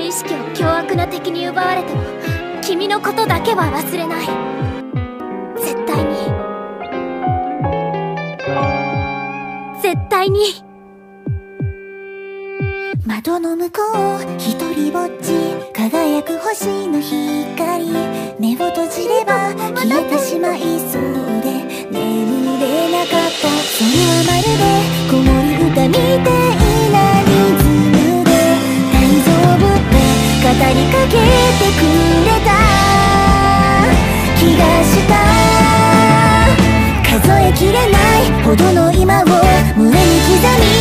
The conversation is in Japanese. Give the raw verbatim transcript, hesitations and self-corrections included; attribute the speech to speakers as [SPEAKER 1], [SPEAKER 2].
[SPEAKER 1] 意識を凶悪な敵に奪われても君のことだけは忘れない。絶対に絶対に。
[SPEAKER 2] 窓の向こう一人ぼっち輝く星の光、目を閉じれば消えてしまいそうで眠れなかった。それはまるで子守歌みたいなリズムで大丈夫って語りかけてくれた気がした。数えきれないほどの今を胸に刻み